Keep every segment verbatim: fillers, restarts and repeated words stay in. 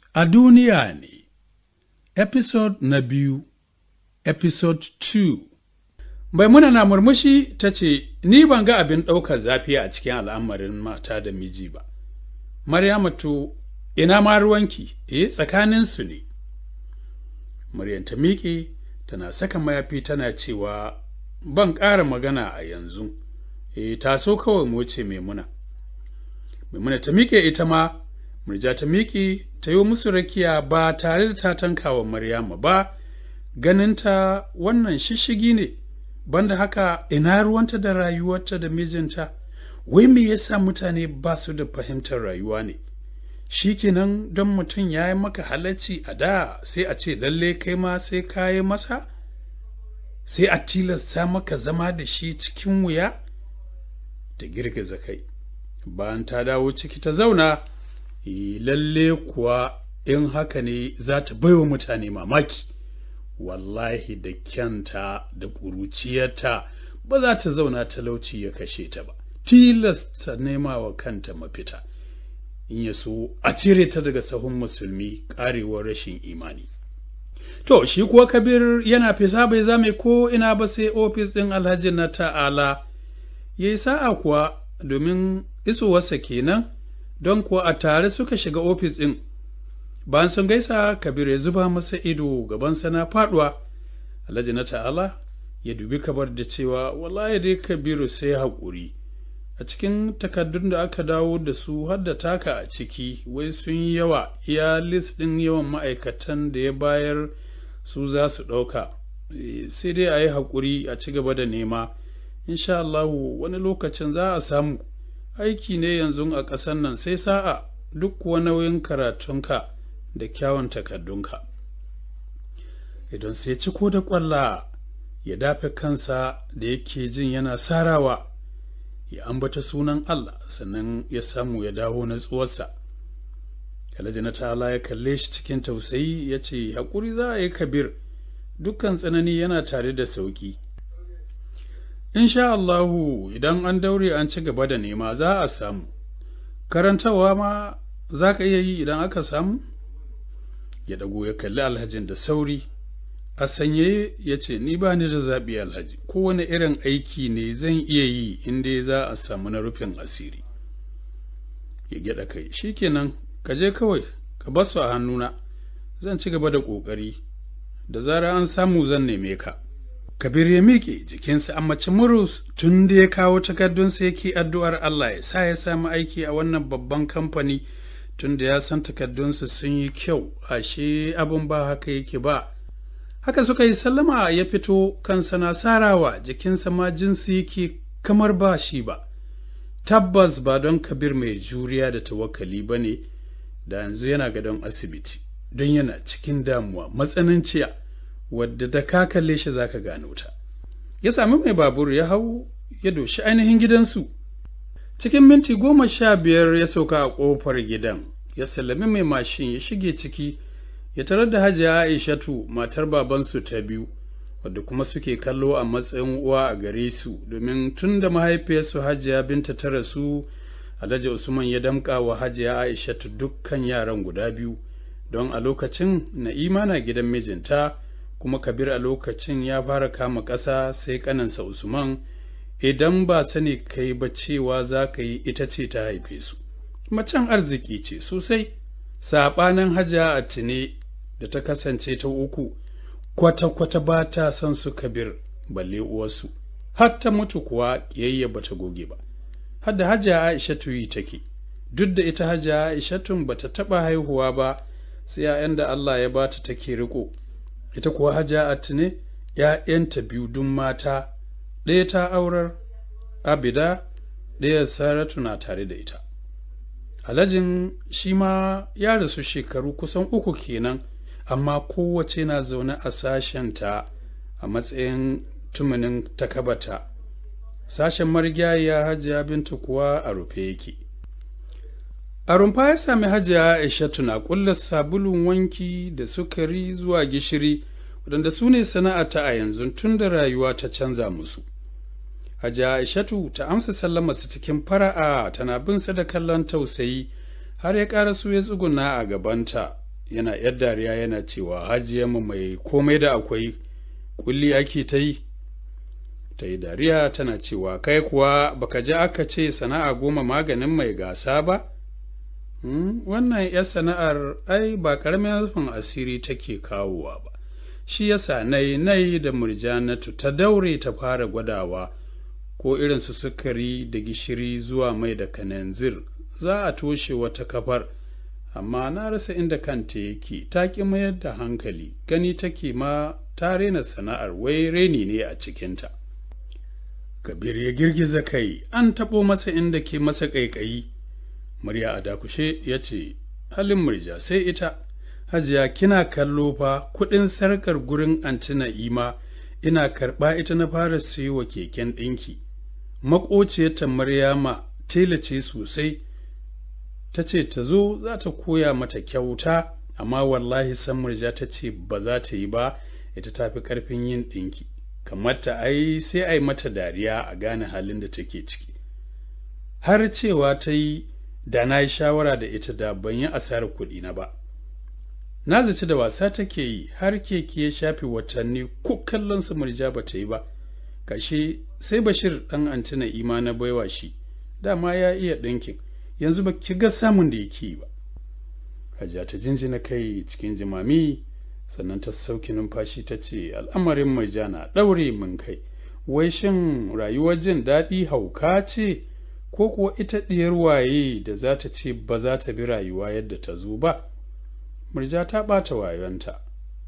A duniya ne, episode na biyu, episode two. Maimuna na murmushi ta ce, Ni ban ga abin ɗaukar zafi a cikin al'amarin mata da miji ba. Maryamu to, ina ma ruwanki, eh tsakaninsu ne. Maryam ta miƙe, tana saka mayafi tana cewa, Ban ƙara magana a yanzu, eh taso kawai mu wuce Maimuna. Maimuna ta miƙe ita ma, Murja ta miƙe ta yi musu rakiya ba tare da ta tankawa Maryamu ba, ganinta wannan shishigi ne, banda haka ina ruwanta da rayuwarta da mijinta, wai me yasa mutane ba su da fahimtar rayuwa ne? Shikenan don mutum ya yi maka halacci a da sai a ce lalle kai ma sai ka yi masa? Sai a tilasta maka zama da shi cikin wuya? Ta girgiza kai, bayan ta dawo ciki ta zauna, lalle kuwa in haka ne za ta baiwa mutane mamaki. Wallahi da kyanta da ƙuruciyarta ba za ta zauna talauci ya kashe ta ba, tilasta nema wa kanta mafita, in ya so a cire ta daga sahun musulmi ƙarewar rashin imani. To, shi kuwa Kabir yana fisa bai zame ko ina ba sai ofis ɗin Alhaji na Ta'ala, ya yi sa'a kuwa domin isowarsa kenan, don kuwa a tare suka shiga ofis ɗin. Bayan sun gaisa, Kabir ya zuba masa ido gabansa na faɗuwa. Alhaji na Ta'ala ya dubi Kabir da cewa, wallahi dai Kabiru sai haƙuri. A cikin takardun da aka dawo da su har da taka a ciki, wai sun yi yawa, iya list ɗin yawan ma'aikatan da ya bayar su za su ɗauka. Sai dai a yi haƙuri a ci gaba da nema. Insha Allahu wani lokacin za a samu. Aiki ne yanzu a ƙasar nan sai sa'a, duk kuwa nauyin karatunka da kyawun takardunka. Idan sai ci ko da ƙwalla ya dafe kansa da yake jin yana sarawa, ya ambata sunan Allah sannan ya samu ya dawo natsuwarsa. Alhaji na Ta'ala ya kalle shi cikin tausayi ya ce, haƙuri za a yi Kabir, dukkan tsanani yana tare da sauƙi. Insha Allahu idan an daure an ci gaba da nema za a samu. Karantawa ma za ka iya yi idan aka samu? Ya dago ya kalli Alhajin da sauri. A sanye ya ce, Ni ba ni da zaɓi Alhaji, kowane irin aiki ne zan iya yi inda za a samu na rufin asiri. Ya gyaɗa kai, shi kenan, ka je kawai, ka basu a hannuna, zan ci gaba da ƙoƙari, da zara an samu zan neme ka. Kabir ya miƙe jikinsa a mace murus tun da ya kawo takardunsa yake addu'ar Allah ya sa ya samu aiki a wannan babban kamfani, tun da ya san takardunsa sun yi kyau, ashe abin ba haka yake ba. Haka suka yi sallama ya fito, kansa na sarawa, jikinsa ma jinsi yake kamar ba shi ba. Tabbas ba don Kabir mai juriya da tawakkali ba ne, da yanzu yana gadon asibiti, don yana cikin damuwa matsananciya, wadda da ka kalle shi za ka gano ta. Ya sami mai babur ya hau ya doshi ainihin gidansu. Cikin minti goma sha biyar ya sauka a ƙofar gidan, ya sallami mai mashin ya shige ciki, ya tarar da Hajiya Aishatu matar babansu ta biyu, wadda kuma suke kallo a matsayin uwa a gare su, domin tun da mahaifiyarsu Hajiya Binta ta rasu, Alhaji Usman ya damƙa wa Hajiya Aishatu dukkan yaran guda biyu, don a lokacin Na'ima na gidan mijinta, kuma Kabir a lokacin ya fara kama ƙasa sai ƙaninsa Usman, idan ba sani kai ba cewa za ka yi ita ce ta haife su. Macen arziki ce sosai, saɓanin Hajiya Atine da ta kasance ta uku, kwata-kwata ba ta son su Kabir balle uwarsu, har ta mutu kuwa ƙiyayya ba ta goge ba. Har da Hajiya Aishatu yi take, duk da ita Hajiya Aishatun ba ta taɓa haihuwa ba, sai ‘ya'yan da Allah ya ba ta take riƙo. Ita kuwa Hajiya Atine ‘ya'yanta biyu dun mata, ɗaya ta aurar, Abida, ɗaya Saratu na tare da ita. Alhajin shi ma ya rasu shekaru kusan uku kenan, amma kowace na zaune a sashenta a matsayin tumunin takabata. Sashen marigayiya Hajiya Bintu kuwa a rufe yake. A rumfa ya sami Hajiya Aishatu na ƙulla sabulun wanki da sukari zuwa gishiri, waɗanda su ne sana'ata a yanzu tun da rayuwa ta canza musu. Hajiya Aishatu ta amsa sallamarsa cikin fara'a, tana bin sa da kallon tausayi, har ya ƙara su ya tsuguna a gabanta yana yar dariya yana cewa hajiyarmu mai komai da akwai kulli ake ta yi. Ta yi dariya tana cewa kai kuwa baka ji aka ce sana'a goma maganin mai gasa ba? Hmm, wannan yar sana'ar ai ba ƙaramin rufin asiri take kawowa ba. Shi yasa nai nai da Murjanatu ta daure ta fara gwadawa ko irin su sukari da gishiri zuwa mai da kananzir za a toshe wata kafar, amma na rasa inda kanta yake, ta ƙi mayar da hankali, gani take ma ta rena sana'ar, wai reni ne a cikinta. Kabir ya girgiza kai, an taɓo masa inda ke masa ƙaiƙayi. Murya a dakushe ya ce, halin Murja sai ita, Hajiya kina kallo fa kuɗin sarkar gurin anti Na'ima ina karɓa ita na fara sayo wa keken ɗinki. Maƙociyarta Maryama tela ce sosai, ta ce ta zo za ta koya mata kyauta, amma wallahi san Murja ta ce ba za ta yi ba, ita ta fi ƙarfin yin ɗinki. Kamar ta ai sai ai mata dariya a gane halin da take ciki. Har cewa ta yi da na yi shawara da ita da ban yi asarar kuɗi na ba. Na zaci da wasa take yi, har keke ya shafi watanni ko kallon su Murja ba ta yi ba. Kashe sai Bashir ɗan anti Na'ima na baiwa shi, dama ya iya ɗinkin, yanzu ba ki ga samun da yake yi ba. Hajiya ta jinjina kai cikin jimami, sannan ta sauki numfashi ta ce, al'amarin Murja na ɗaure min kai, wai shin rayuwar jin daɗi hauka ce, ko kuwa ita ɗiyar waye da za ta ce ba za ta bi rayuwa yadda ta zo ba? Murja ta ɓata wayonta.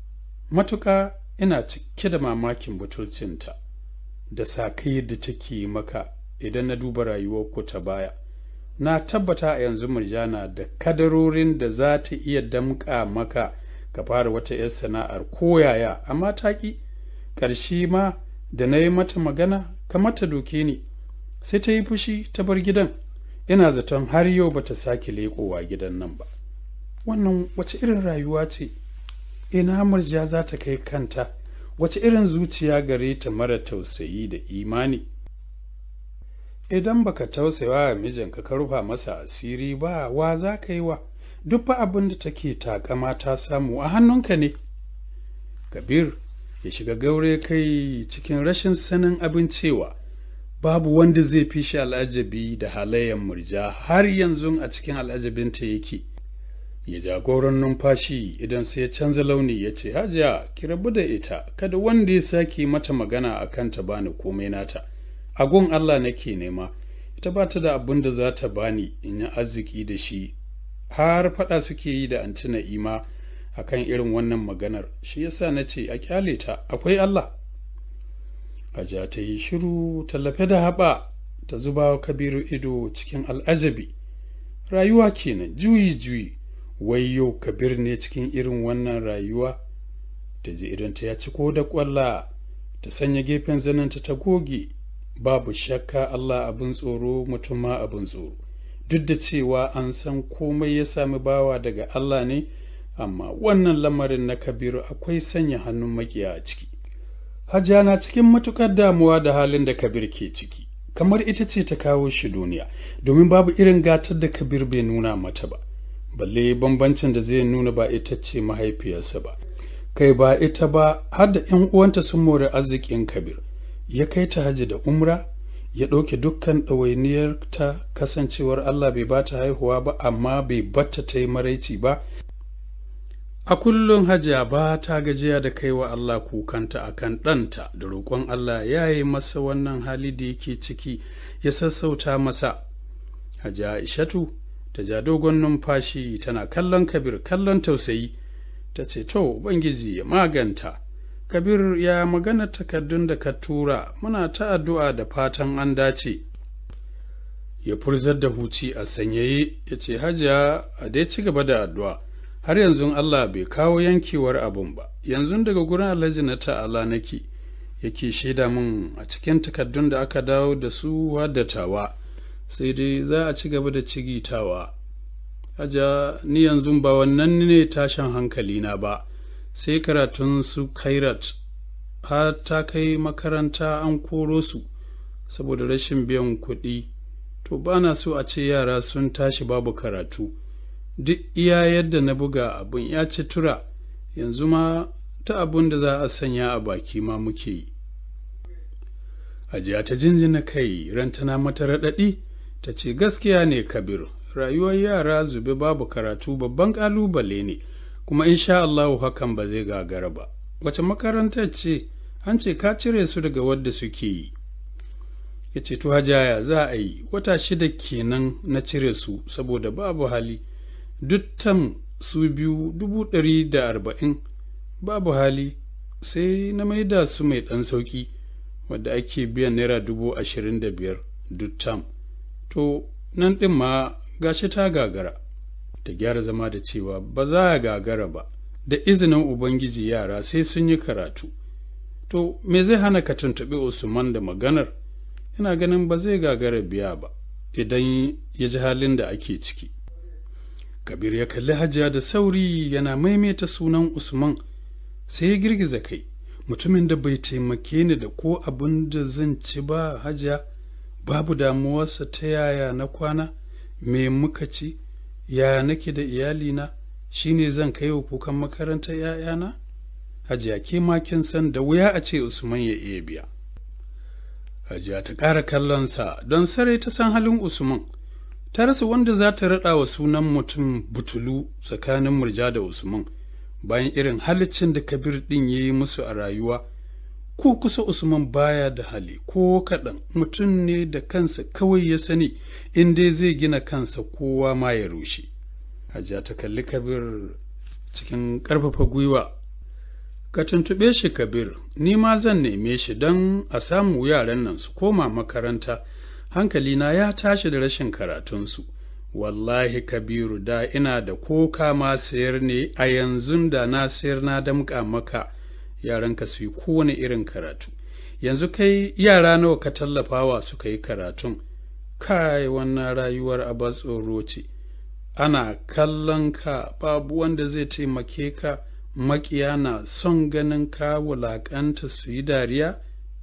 Matuƙa ina cike da mamakin butulcinta da sakai da take maka idan na duba rayuwarku ta baya. Na tabbata a yanzu Murja na da kadarorin da za ta iya damƙa maka ka fara wata 'yar sana'ar koyaya, amma ta ƙi. Ƙarshe ma da na yi mata magana kamar ta doke ni, sai ta yi fushi ta bar gidan. Ina zaton har yau ba ta sake leƙowa gidan nan ba. Wannan wace irin rayuwa ce? Ina Murja za ta kai kanta? Wace irin zuciya gare ta mara tausayi da imani? Idan baka tausayawa wa mijinka ka rufa masa asiri ba, wa za ka yi wa? Duk fa abin da take takama ta samu a hannunka ne. Kabir ya shiga gaure kai cikin rashin sanin abin cewa babu wanda zai fi shi al'ajabi da halayen Murja, har yanzu a cikin al'ajabinta yake. Ya jagoran numfashi idan sai ya canza launi ya ce, Hajiya ki rabu da ita, kada wanda ya sake mata magana a kan ta bani komai nata. Agun Allah nake nema, ita ba ta da abin da za ta bani in yi arziki da shi. Har faɗa suke yi da anti Na'ima a kan irin wannan maganar, shi yasa na ce a kyale ta, akwai Allah. Hajiya ta yi shiru, tallafe da haɓa, ta zuba Kabiru ido cikin al'ajabi. Rayuwa kenan, juyi juyi. Wai yau Kabir ne cikin irin wannan rayuwa? Ta ji idan ta ya ci ko da ƙwalla, ta sanya gefen zaninta ta goge. Babu shakka Allah abin tsoro, mutum ma abin tsoro. Duk da cewa an san komai ya sami bawa daga Allah ne, amma wannan lamarin na Kabiru akwai sanya hannun makiya a ciki. Hajiya na cikin matuƙar damuwa da halin da Kabir ke ciki, kamar ita ce ta kawo shi duniya, domin babu irin gatar da Kabir bai nuna mata ba. Balle bambancin da zai nuna ba ita ce mahaifiyarsa ba, kai ba ita ba, har da ‘yan uwanta sun more arzikin Kabir. Ya kai ta haji da umra, ya ɗauke dukkan ɗawainiyar ta, kasancewar Allah bai ba ta haihuwa ba, amma bai batta ta yi maraici ba. A kullum Hajiya ba ta gajiya da kai wa Allah kukanta a kan ɗanta, da roƙon Allah ya yi masa wannan hali da yake ciki, ya sassauta masa. Hajiya Aishatu ta ja dogon numfashi tana kallon Kabir kallon tausayi, ta ce, to Ubangiji ya maganta. Kabir ya magana takardun da ka tura, muna ta addu'a da fatan an dace. Ya furzar da huci a sanyaye ya ce, Hajiya a dai ci gaba da addu'a, har yanzu Allah bai kawo yankewar abun ba. Yanzu daga gurin Alhaji na ta'ala nake, yake shaida min a cikin takardun da aka dawo da su haddatawa, sai dai za a ci gaba da cigitawa. Hajiya ni yanzu ba wannan ne tashin hankali na ba, sai karatun su Khairat, har ta kai makaranta an koro su saboda rashin biyan kuɗi. To ba na so a ce yara sun tashi babu karatu. duk iya yadda na buga abun ya ci tura, yanzu ma ta abun da za a sanya a baki ma muke yi. Hajiya ta jinjina kai, ran tana mata raɗaɗi, ta ce gaskiya ne Kabir, rayuwar yara zube babu karatu babban ƙalubale ne, kuma insha Allahu hakan ba zai gagara ba. Wace makarantar ce? An ce ka cire su daga wadda suke yi. Ya ce to Hajaya za a yi, wata shida kenan na cire su saboda babu hali, duttan su biyu dubu ɗari da arba'in, babu hali sai na maida su mai ɗan sauƙi wadda ake biyan naira dubu ashirin da biyar duttan. To nan ɗin ma gashi ta gagara. Ta gyara zama da cewa ba za a gagara ba, da izinin Ubangiji yara sai sun yi karatu. To me zai hana ka tuntuɓi Usman da maganar? Ina ganin ba zai gagara biya ba idan ya ji halin da ake ciki. Kabir ya kalli Hajiya da sauri yana maimaita sunan Usman, sai ya girgiza kai. Mutumin da bai taimake ni da ko abin da zan ci ba Hajiya, babu damuwarsa ta yaya na kwana, me muka ci, yaya nake da iyalina, shine zan kai wa kukan makarantar ‘ya'yana? Hajiya ke ma kin san da wuya a ce Usman ya iya biya. Hajiya ta ƙara kallonsa don sarai ta san halin Usman, ta rasa wanda za ta raɗa wa sunan mutum butulu tsakanin Murja da Usman, bayan irin halicin da Kabir ɗin ya yi musu a rayuwa. Ko kusa Usman baya da hali ko kaɗan, mutum ne da kansa kawai ya sani, in dai zai gina kansa kowa ma ya rushe. Hajiya ta kalli Kabir cikin ƙarfafa gwiwa. Ka tuntuɓe shi Kabir, ni ma zan neme shi don a samu yaran nan su koma makaranta, hankalina ya tashi da rashin karatunsu. Wallahi Kabiru, da ina da koka ma sayar ne, a yanzu da na sayar na damƙa maka yaranka su yi kowane irin karatu. Yanzu kai yara nawa ka tallafawa suka yi karatun? Kai, wannan rayuwar aba tsoro ce. Ana kallon ka, babu wanda zai taimake ka, maƙiya na son ganin ka wulaƙanta su yi dariya,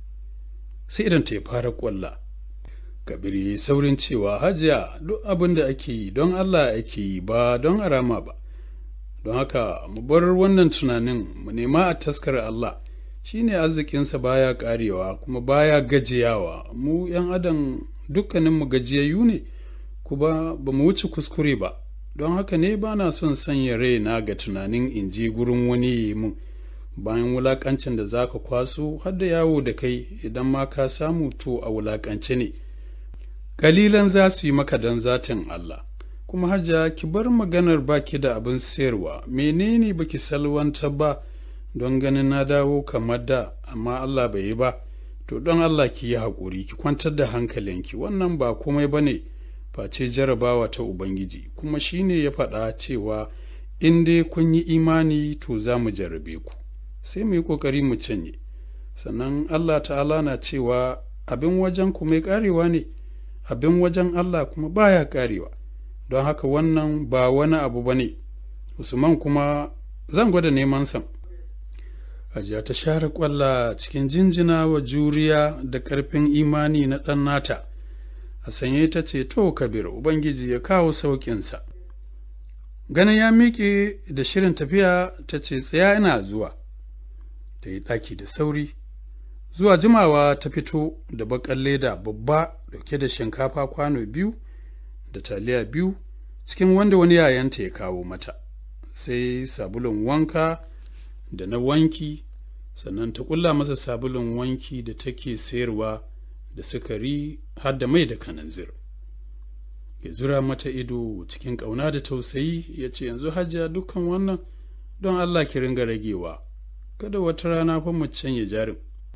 sai idan ta fara ƙwalla. Kabir yi saurin cewa Hajiya, duk abin da ake yi don Allah ake yi, ba don arama ba. Don haka mu bar wannan tunanin, mu nema a taskar Allah, shine arzikinsa baya ƙarewa kuma baya gajiyawa. Mu ‘yan adam dukkaninmu gajiyayyu ne, kuma ba mu wuce kuskure ba. Don haka ne ba na son sanya raina ga tunanin in je gurin wani yi mun, bayan wulaƙancin da za ka kwaso har da yawo da kai, idan ma ka samu to a wulaƙance ne. Ƙalilan za su yi maka don zatin Allah. Kuma Hajiya, ki bar maganar baki da abin sayarwa, menene baki salwanta ba don ganin na dawo kamar da, amma Allah bai yi ba. To don Allah ki yi haƙuri, ki kwantar da hankalinki, wannan ba komai ba ne face jarabawa ta Ubangiji, kuma shi ne ya faɗa cewa in dai kun yi imani to za mu jarabe ku, sai mu yi ƙoƙari mu canye. Sannan Allah ta'ala na cewa abin wajen ku mai ƙarewa ne, abin wajen Allah kuma baya ƙarewa. Don haka wannan ba wani abu ba ne. Usman kuma zan gwada neman sam. Hajiya ta share ƙwalla cikin jinjina wa juriya da ƙarfin imani na ɗan nata. A sanye ta ce, to Kabir, Ubangiji ya kawo sauƙinsa. Ganin ya miƙe da shirin tafiya, ta ce, tsaya ina zuwa. Ta yi ɗaki da sauri. Zuwa jimawa ta fito da baƙar leda babba dauke da shinkafa kwano biyu da taliya biyu, cikin wanda wani yayanta ya kawo mata, sai sabulun wanka da na wanki, sannan ta ƙulla masa sabulun wanki da take sayarwa da sukari har da mai da kananzir. Ya zura mata ido cikin ƙauna da tausayi, ya ce, yanzu Hajiya, dukkan wannan don Allah ki ringa ragewa, kada wata rana fa mu canye jarin.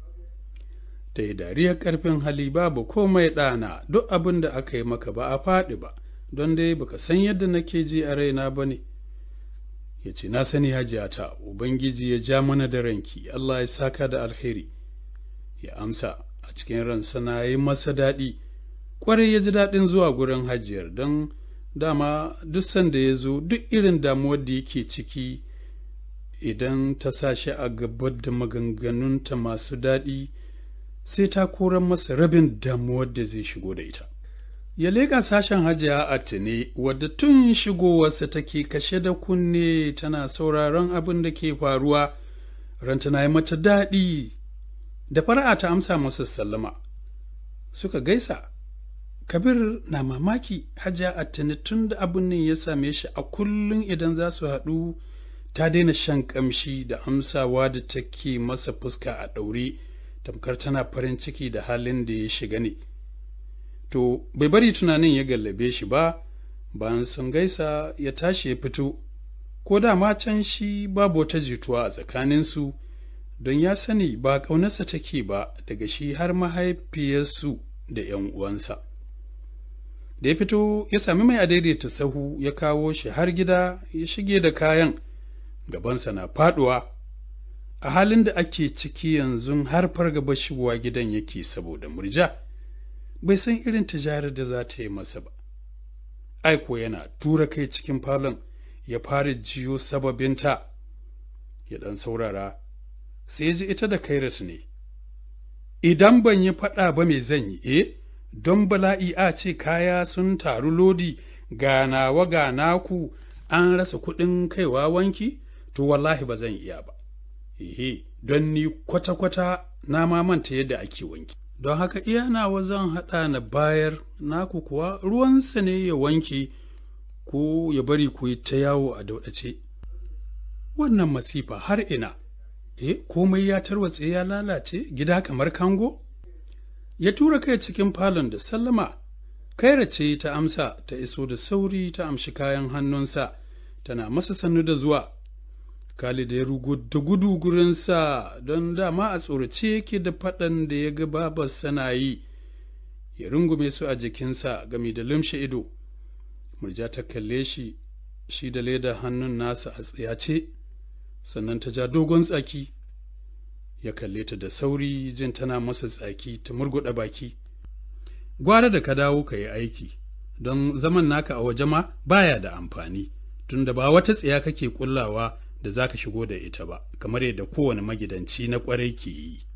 Ta yi dariyar ƙarfin hali, babu komai ɗana, duk abin da aka yi maka ba a faɗi ba, don dai baka san yadda nake ji a raina ba ne. Ya ce, na sani Hajiya ta, Ubangiji ya ja mana da ranki, Allah ya saka da alheri. Ya amsa a cikin ransa, na yi masa daɗi, ƙwarai ya ji daɗin zuwa gurin Hajiyar, don dama duk sanda ya zo, duk irin damuwar da yake ciki, idan ta sa shi a gabar da maganganunta masu daɗi, sai ta koran masa rabin damuwar da zai shigo da ita. Ya leƙa sashen Hajiya Atine, wadda tun shigowarsa take kashe da kunne tana sauraron abin da ke faruwa, ranta na yi mata daɗi. Da fara'a ta amsa masa sallama. Suka gaisa. Kabir na mamaki Hajiya Atine tun da abin nan ya same shi a kullum idan za su haɗu ta daina shan ƙamshi da amsawa da take masa fuska a ɗaure, tamkar tana farin ciki da halin da ya shiga ne. To, bai bari tunanin ya gallabe shi ba, bayan sun gaisa ya tashi ya fito, ko da ma can shi babu wata jituwa a tsakaninsu, don ya sani ba ƙaunarsa take ba daga shi har mahaifiyarsu da ‘yan uwansa. Da ya fito ya sami mai adaidaita sahu ya kawo shi har gida ya shige da kayan, gabansa na faɗuwa. A halin da ake ciki yanzu har fargaba shigowa gidan yake saboda Murja. Bai san irin tijarar da za ta yi masa ba. Aiko yana tura kai cikin falon ya fara jiyo sababinta. Ya ɗan saurara, sai ya ji ita da Kairat ne. Idan ban yi faɗa ba me zan yi, eh, don bala'i a ce kaya sun taru lodi ga nawa ga naku an rasa kuɗin kaiwa wanki, to wallahi ba zan iya ba. Ehe, don ni kwata-kwata na mamanta yadda ake wanki. Don haka iya nawa zan haɗa na bayar, naku kuwa ruwansa ne ya wanke ko ya bari ku yi ta yawo a dauɗace. Wannan masifa har ina, e, komai ya tarwatse ya lalace gida kamar kango? Ya tura kai cikin falon da sallama, Kaira ce ta amsa ta iso da sauri ta amshi kayan hannunsa, tana masa sannu da zuwa. Khalid ya rugu da gudu gurinsa don dama a tsorace yake da faɗan da ya ga babarsa na yi, ya rungume su a jikinsa gami da lumshe ido. Murja ta kalle shi, shi da leda hannun nasa a tsayace, sannan ta ja dogon tsaki. Ya kalle ta da sauri jin tana masa tsaki ta murguɗa baki. Gwara da ka dawo ka yi aiki, don zaman naka a waje ma baya da amfani, tunda ba wata tsiya kake kullawa da za ka shigo da ita ba, kamar yadda kowane magidanci na ƙwarai ke yi.